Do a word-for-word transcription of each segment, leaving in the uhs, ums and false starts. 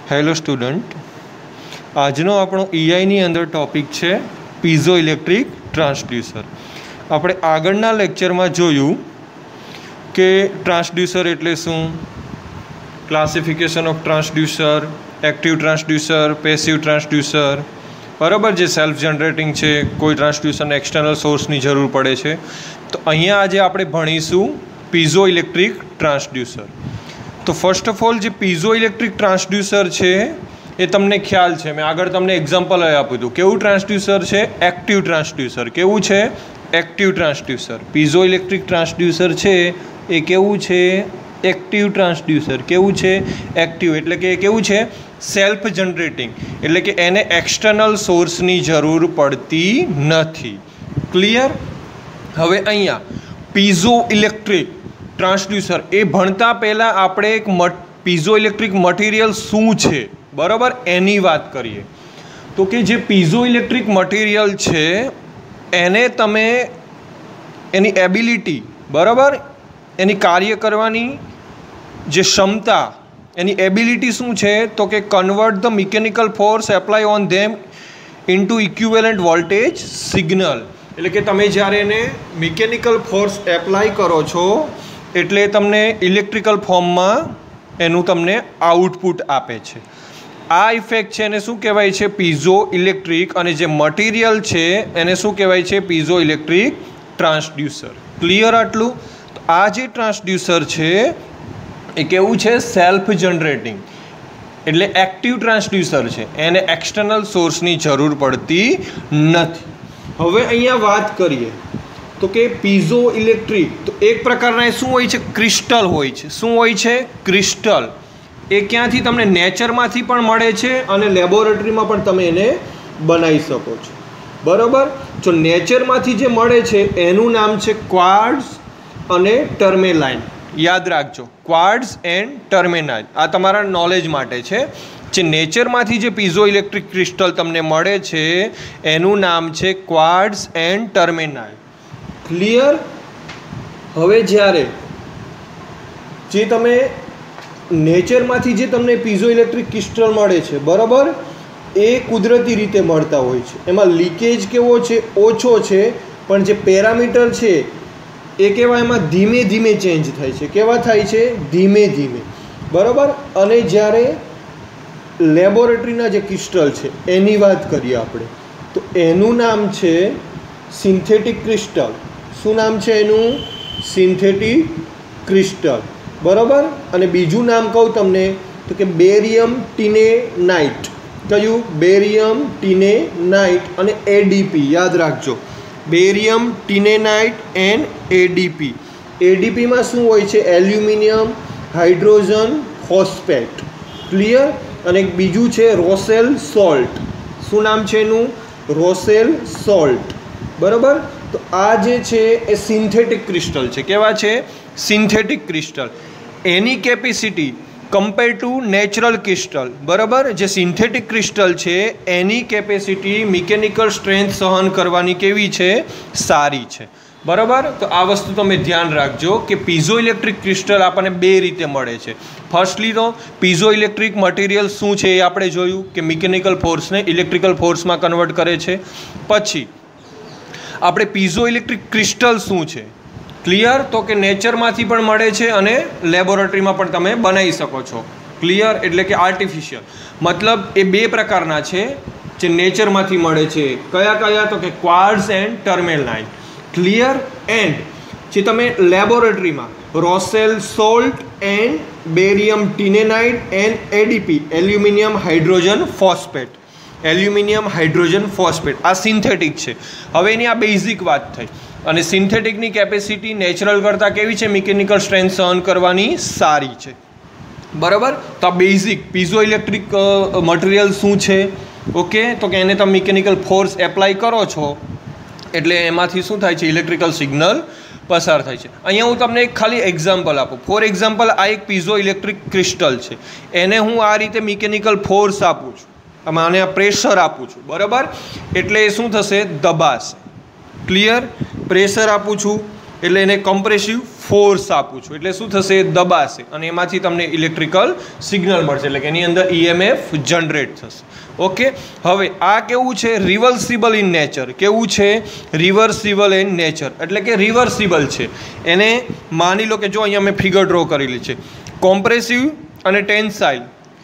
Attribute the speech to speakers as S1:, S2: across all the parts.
S1: Hello student, આજનો આપણો ઈઆઈની અંદર ટોપિક છે પીઝો ઇલેક્ટ્રિક ટ્રાન્સડ્યુસર. આપણે આગળના લેક્ચરમાં જોયું કે ટ્રાન્સડ્યુસર એટલે શું, classification of transducer, active transducer, passive transducer, બરાબર, જે સેલ્ફ જનરેટિંગ છે, કોઈ ટ્રાન્સડ્યુસરને એક્સટર્નલ સોર્સની જરૂર પડે છે. તો અહીંયા આજે આપણે ભણીશું પીઝો ઇલેક્ટ્રિક ટ્રાન્સડ્યુસર. તો ફર્સ્ટ ઓફ ઓલ જે પીઝો ઇલેક્ટ્રિક ટ્રાન્સડ્યુસર છે એ તમને ખ્યાલ છે, મેં આગળ તમને એક્ઝામ્પલ આપ્યું હતું. કેવું ટ્રાન્સડ્યુસર છે? Active transducer. કેવું છે? Active transducer. Piezoelectric transducer છે એ કેવું છે? Active transducer. કેવું છે? એક્ટિવ. એટલે કે કેવું છે? Self generating. એટલે કે એને એક્સટર્નલ સોર્સની જરૂર પડતી નથી. ક્લિયર? હવે અહીંયા પીઝો ઇલેક્ટ્રિક ટ્રાન્સડ્યુસર એ ભણતા પહેલાં આપણે એક પીઝો ઇલેક્ટ્રિક મટીરિયલ શું છે, બરાબર, એની વાત કરીએ. તો કે જે પીઝો ઇલેક્ટ્રિક મટીરિયલ છે એને તમે એની એબિલિટી, બરાબર, એની કાર્ય કરવાની જે ક્ષમતા, એની એબિલિટી શું છે? તો કે convert the mechanical force apply on them into equivalent voltage signal. એટલે કે તમે જ્યારે એને મિકેનિકલ ફોર્સ એપ્લાય કરો છો એટલે તમને ઇલેક્ટ્રિકલ ફોર્મમાં એનું તમને આઉટપુટ આપે છે. આ ઇફેક્ટ છે એને શું કહેવાય છે? Piezoelectric. અને જે મટીરિયલ છે એને શું કહેવાય છે? Piezoelectric transducer. ક્લિયર આટલું? તો આ જે ટ્રાન્સડ્યુસર છે એ કેવું છે? Self generating. એટલે એક્ટિવ ટ્રાન્સડ્યુસર છે, એને એક્સટર્નલ સોર્સની જરૂર પડતી નથી. હવે અહીંયા વાત કરીએ તો કે પીઝો ઇલેક્ટ્રિક, તો એક પ્રકારના શું હોય છે? ક્રિસ્ટલ હોય છે. શું હોય છે? ક્રિસ્ટલ. એ ક્યાંથી તમને નેચરમાંથી પણ મળે છે અને લેબોરેટરીમાં પણ તમે એને બનાવી શકો છો, બરાબર. જો નેચરમાંથી જે મળે છે એનું નામ છે ક્વાર્ટઝ અને ટર્મેલાઇન. યાદ રાખજો, ક્વાર્ટઝ એન્ડ ટર્મેલાઇન. આ તમારા નોલેજ માટે છે. જે નેચરમાંથી જે પીઝો ઇલેક્ટ્રિક ક્રિસ્ટલ તમને મળે છે એનું નામ છે ક્વાર્ટઝ એન્ડ ટર્મેલાઇન. ક્લિયર? હવે જ્યારે જે તમે નેચરમાંથી જે તમને પીઝો ઇલેક્ટ્રિક ક્રિસ્ટલ મળે છે, બરાબર, એ કુદરતી રીતે મળતા હોય છે. એમાં લીકેજ કેવો છે? ઓછો છે. પણ જે પેરામીટર છે એ કેવા એમાં ધીમે ધીમે ચેન્જ થાય છે. કેવા થાય છે? ધીમે ધીમે, બરાબર. અને જ્યારે લેબોરેટરીના જે ક્રિસ્ટલ છે એની વાત કરીએ આપણે, તો એનું નામ છે સિન્થેટિક ક્રિસ્ટલ. શું નામ છે એનું? સિન્થેટિક ક્રિસ્ટલ, બરાબર. અને બીજું નામ કહું તમને તો કે બેરિયમ ટિનેનાઇટ. કયું? બેરિયમ ટિનેનાઇટ અને એડીપી. યાદ રાખજો, બેરિયમ ટિનેનાઇટ એન્ડ એડીપી. એડીપીમાં શું હોય છે? Aluminium hydrogen phosphate. ક્લિયર? અને બીજું છે રોસેલ સોલ્ટ. શું નામ છે એનું? રોસેલ સોલ્ટ, બરાબર. તો આ જે છે એ સિન્થેટિક ક્રિસ્ટલ છે. કેવા છે? Synthetic crystal. એની capacity compare to natural crystal, બરાબર, જે સિન્થેટિક ક્રિસ્ટલ છે એની કેપેસિટી મિકેનિકલ સ્ટ્રેન્થ સહન કરવાની કેવી છે? સારી છે, બરાબર. તો આ વસ્તુ તમે ધ્યાન રાખજો કે પીઝો ઇલેક્ટ્રિક ક્રિસ્ટલ આપણને બે રીતે મળે છે. ફર્સ્ટલી તો પીઝો ઇલેક્ટ્રિક મટીરિયલ શું છે એ આપણે જોયું કે મિકેનિકલ ફોર્સને ઇલેક્ટ્રિકલ ફોર્સમાં કન્વર્ટ કરે છે. પછી આપણે પીઝો ઇલેક્ટ્રિક ક્રિસ્ટલ શું છે? ક્લિયર? તો કે નેચરમાંથી પણ મળે છે અને લેબોરેટરીમાં પણ તમે બનાવી શકો છો. ક્લિયર? એટલે કે આર્ટિફિશિયલ. મતલબ એ બે પ્રકારના છે જે નેચરમાંથી મળે છે. કયા કયા? તો કે quartz and tourmaline. Clear? And જે તમે લેબોરેટરીમાં Rochelle salt and barium titanate and ADP, aluminium hydrogen phosphate. Aluminium hydrogen phosphate આ સિન્થેટિક છે. હવે એની આ બેઝિક વાત થઈ. અને સિન્થેટિકની કેપેસિટી નેચરલ કરતાં કેવી છે? મિકેનિકલ સ્ટ્રેન્થ સહન કરવાની સારી છે, બરાબર. તો આ બેઝિક પીઝો ઇલેક્ટ્રિક મટીરિયલ શું છે? ઓકે, તો કે એને તમે મિકેનિકલ ફોર્સ એપ્લાય કરો છો એટલે એમાંથી શું થાય છે? ઇલેક્ટ્રિકલ સિગ્નલ પસાર થાય છે. અહીંયા હું તમને એક ખાલી એક્ઝામ્પલ આપું. ફોર એક્ઝામ્પલ, આ એક પીઝો ઇલેક્ટ્રિક ક્રિસ્ટલ છે, એને હું આ રીતે મિકેનિકલ ફોર્સ આપું છું, આને આ પ્રેશર આપું છું, બરાબર. એટલે એ શું થશે? દબાશે. ક્લિયર? પ્રેશર આપું છું એટલે એને કમ્પ્રેસિવ ફોર્સ આપું છું એટલે શું થશે, દબાશે અને એમાંથી તમને ઇલેક્ટ્રિકલ સિગ્નલ મળશે એટલે કે એની અંદર ઈએમએફ જનરેટ થશે. ઓકે, હવે આ કેવું છે, રિવર્સિબલ ઇન નેચર. કેવું છે, રિવર્સિબલ ઇન નેચર એટલે કે રિવર્સિબલ છે. એને માની લો કે જો અહીંયા મેં ફિગર ડ્રો કરેલી છે, કોમ્પ્રેસિવ અને ટેન્સાઇલ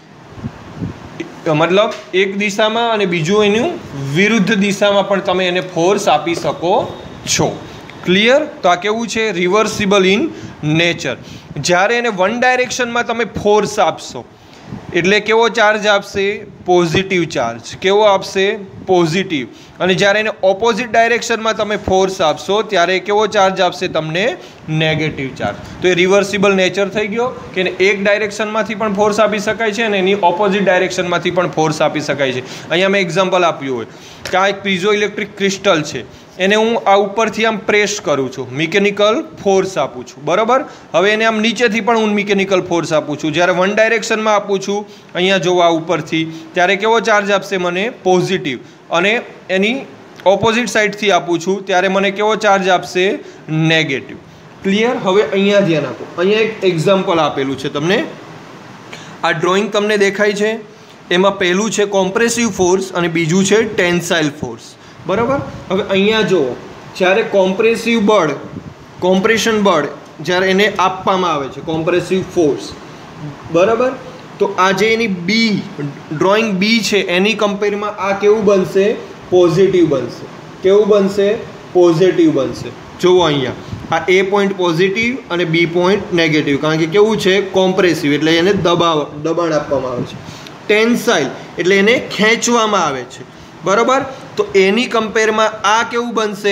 S1: મતલબ એક દિશામાં અને બીજું એનું વિરુદ્ધ દિશામાં પણ તમે એને ફોર્સ આપી શકો છો. ક્લિયર? તો આ કેવું છે, રિવર્સિબલ ઇન નેચર. જ્યારે એને વન ડાયરેક્શનમાં તમે ફોર્સ આપશો એટલે કેવો ચાર્જ આપશે, પોઝિટિવ ચાર્જ. કેવો આપશે, પોઝિટિવ. અને જ્યારે એને ઓપોઝિટ ડાયરેક્શનમાં તમે ફોર્સ આપશો ત્યારે કેવો ચાર્જ આપશે તમને, નેગેટિવ ચાર્જ. તો એ રિવર્સિબલ નેચર થઈ ગયો કે એને એક ડાયરેક્શનમાંથી પણ ફોર્સ આપી શકાય છે અને એની ઓપોઝિટ ડાયરેક્શનમાંથી પણ ફોર્સ આપી શકાય છે. અહીંયા મેં એક્ઝામ્પલ આપ્યું હોય કે આ એક પીઝો ઇલેક્ટ્રિક ક્રિસ્ટલ છે, એને હું આ ઉપરથી આમ પ્રેસ કરું છું, મિકેનિકલ ફોર્સ આપું છું, બરાબર. હવે એને આમ નીચેથી પણ હું મિકેનિકલ ફોર્સ આપું છું. જ્યારે વન ડાયરેક્શનમાં આપું છું અહીંયા જોવો આ ઉપરથી, ત્યારે કેવો ચાર્જ આપશે મને, પોઝિટિવ. અને એની ઓપોઝિટ સાઈડથી આપું છું ત્યારે મને કેવો ચાર્જ આપશે, નેગેટિવ. ક્લિયર? હવે અહીંયા ધ્યાન આપો, અહીંયા એક એક્ઝામ્પલ આપેલું છે તમને. આ ડ્રોઈંગ તમને દેખાય છે, એમાં પહેલું છે કોમ્પ્રેસિવ ફોર્સ અને બીજું છે ટેન્સાઇલ ફોર્સ, બરાબર. હવે અહીંયા જુઓ, જ્યારે કોમ્પ્રેસિવ બળ, કોમ્પ્રેશન બળ જ્યારે એને આપવામાં આવે છે, કોમ્પ્રેસિવ ફોર્સ, બરાબર. તો આ જે એની બી ડ્રોઈંગ બી છે એની કમ્પેરમાં આ કેવું બનશે, પોઝિટિવ બનશે. કેવું બનશે, પોઝિટિવ બનશે. જુઓ અહીંયા આ એ પોઈન્ટ પોઝિટિવ અને બી પોઈન્ટ નેગેટિવ, કારણ કે કેવું છે, કોમ્પ્રેસિવ એટલે એને દબાવ દબાણ આપવામાં આવે છે. ટેન્સાઇલ એટલે એને ખેંચવામાં આવે છે, બરાબર. તો એની કમ્પેરમાં આ કેવું બનશે,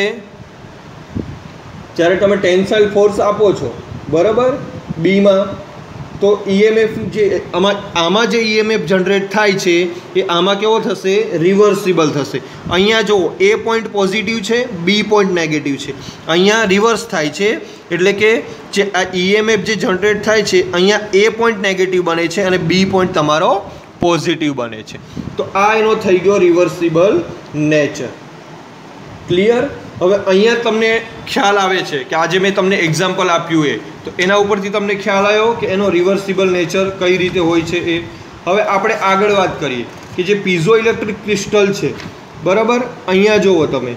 S1: જ્યારે તમે ટેન્સાઇલ ફોર્સ આપો છો, બરાબર, બીમાં, તો ઈએમએફ જે આમાં આમાં જે ઈએમએફ જનરેટ થાય છે એ આમાં કેવો થશે, રિવર્સિબલ થશે. અહીંયા જુઓ, એ પોઈન્ટ પોઝિટિવ છે, બી પોઈન્ટ નેગેટિવ છે. અહીંયા રિવર્સ થાય છે એટલે કે જે આ ઈએમએફ જે જનરેટ થાય છે અહીંયા એ પોઈન્ટ નેગેટિવ બને છે અને બી પોઈન્ટ તમારો પોઝિટિવ બને છે. તો આ એનો થઈ ગયો રિવર્સિબલ નેચર. ક્લિયર? હવે અહીંયા તમને ખ્યાલ આવે છે કે આજે મેં તમને એક્ઝામ્પલ આપ્યું એ, તો એના ઉપરથી તમને ખ્યાલ આવ્યો કે એનો રિવર્સિબલ નેચર કઈ રીતે હોય છે એ. હવે આપણે આગળ વાત કરીએ કે જે પીઝો ઇલેક્ટ્રિક ક્રિસ્ટલ છે, બરાબર. અહીંયા જુઓ તમે,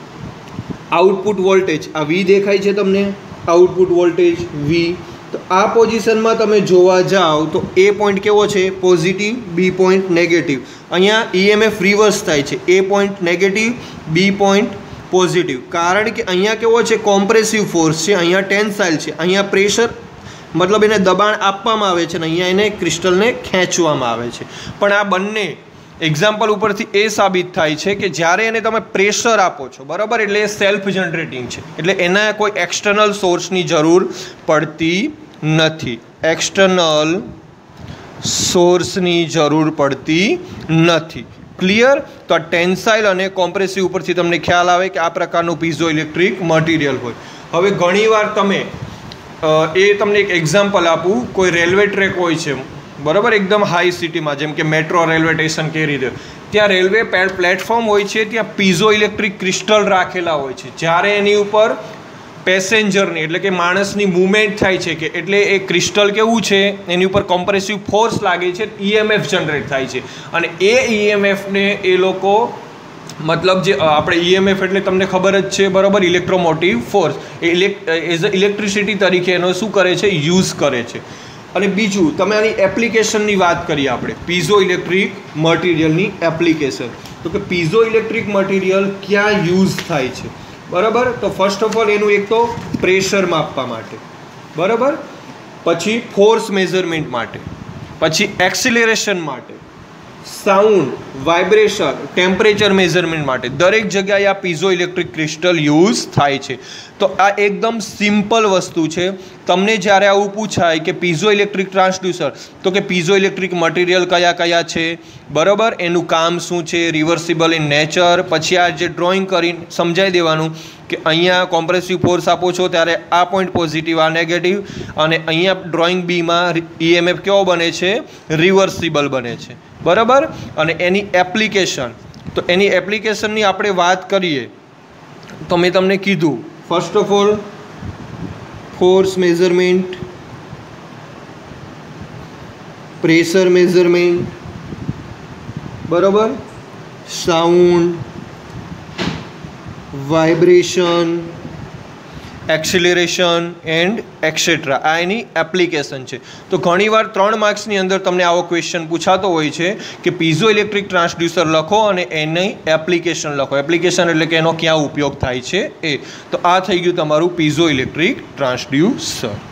S1: આઉટપુટ વોલ્ટેજ આ વી દેખાય છે તમને, આઉટપુટ વોલ્ટેજ વી. તો આ પોઝિશનમાં તમે જોવા જાઓ તો એ પોઈન્ટ કેવો છે, પોઝિટિવ, બી પોઈન્ટ નેગેટિવ. અહીંયા ઈએમએફ રિવર્સ થાય છે, A point negative, B point positive. કારણ કે અહીંયા કેવો છે, કોમ્પ્રેસિવ ફોર્સ છે, અહીંયા ટેન્સાઇલ છે, અહીંયા પ્રેશર મતલબ એને દબાણ આપવામાં આવે છે અને અહીંયા એને ક્રિસ્ટલને ખેંચવામાં આવે છે. પણ આ બંને એક્ઝામ્પલ ઉપરથી એ સાબિત થાય છે કે જ્યારે એને તમે પ્રેશર આપો છો, બરાબર, એટલે એ સેલ્ફ જનરેટિંગ છે, એટલે એના કોઈ એક્સટર્નલ સોર્સની જરૂર પડતી નથી. એક્સટર્નલ સોર્સની જરૂર પડતી નથી. ક્લિયર? તો આ ટેન્સાઇલ અને કોમ્પ્રેસિવ ઉપરથી તમને ખ્યાલ આવે કે આ પ્રકારનું પીઝો ઇલેક્ટ્રિક મટીરિયલ હોય. હવે ઘણીવાર તમે એ તમને એક એક્ઝામ્પલ આપું, કોઈ રેલવે ટ્રેક હોય છે, બરાબર, એકદમ હાઈ સિટીમાં, જેમ કે મેટ્રો રેલવે સ્ટેશન કે રીતે, ત્યાં રેલવે પ્લેટફોર્મ હોય છે, ત્યાં પીઝો ઇલેક્ટ્રિક ક્રિસ્ટલ રાખેલા હોય છે. જ્યારે એની ઉપર પેસેન્જરની એટલે કે માણસની મૂવમેન્ટ થાય છે કે એટલે એ ક્રિસ્ટલ કેવું છે, એની ઉપર કોમ્પ્રેસિવ ફોર્સ લાગે છે, ઈએમએફ જનરેટ થાય છે અને એ ઈએમએફને એ લોકો મતલબ જે આપણે ઈએમએફ એટલે તમને ખબર જ છે, બરાબર, ઇલેક્ટ્રોમોટિવ ફોર્સ, એ ઇલેક્ટ એઝ અ ઇલેક્ટ્રિસિટી તરીકે એનો શું કરે છે, યુઝ કરે છે. અને બીજું તમે આની એપ્લિકેશનની વાત કરીએ આપણે, પીઝો ઇલેક્ટ્રિક મટીરિયલની એપ્લિકેશન. તો કે પીઝો ઇલેક્ટ્રિક મટીરિયલ ક્યાં યુઝ થાય છે, બરાબર. તો ફર્સ્ટ ઓફ ઓલ એનું એક તો પ્રેશર માપવા માટે, બરાબર, પછી ફોર્સ મેઝરમેન્ટ માટે, પછી એક્સિલરેશન માટે, સાઉન્ડ, વાઇબ્રેશન, ટેમ્પરેચર મેઝરમેન્ટ માટે, દરેક જગ્યાએ આ પીઝો ઇલેક્ટ્રિક ક્રિસ્ટલ યુઝ થાય છે. તો આ એકદમ સિમ્પલ વસ્તુ છે. તમને જ્યારે આવું પૂછાય કે પીઝો ઇલેક્ટ્રિક ટ્રાન્સડ્યુસર, તો કે પીઝો ઇલેક્ટ્રિક મટીરિયલ કયા કયા છે, બરાબર, એનું કામ શું છે, રિવર્સિબલ ઇન નેચર, પછી આ જે ડ્રોઈંગ કરીને સમજાવી દેવાનું કે અહીંયા કોમ્પ્રેસિવ ફોર્સ આપો છો ત્યારે આ પોઈન્ટ પોઝિટિવ, આ નેગેટિવ, અને અહીંયા ડ્રોઈંગ બીમાં ઈએમએફ કેવો બને છે, રિવર્સિબલ બને છે, બરાબર. અને એની એપ્લિકેશન, તો એની એપ્લિકેશનની આપણે વાત કરીએ તો મેં તમને કીધું, first of all force measurement, pressure measurement, બરાબર, sound, vibration, acceleration and etcetera, આ એની એપ્લિકેશન છે. તો ઘણીવાર ત્રણ માર્ક્સની અંદર તમને આવો ક્વેશ્ચન પૂછાતો હોય છે કે પીઝો ઇલેક્ટ્રિક ટ્રાન્સડ્યુસર લખો અને એની એપ્લિકેશન લખો. એપ્લિકેશન એટલે કે એનો ક્યાં ઉપયોગ થાય છે એ. તો આ થઈ ગયું તમારું પીઝો ઇલેક્ટ્રિક ટ્રાન્સડ્યુસર.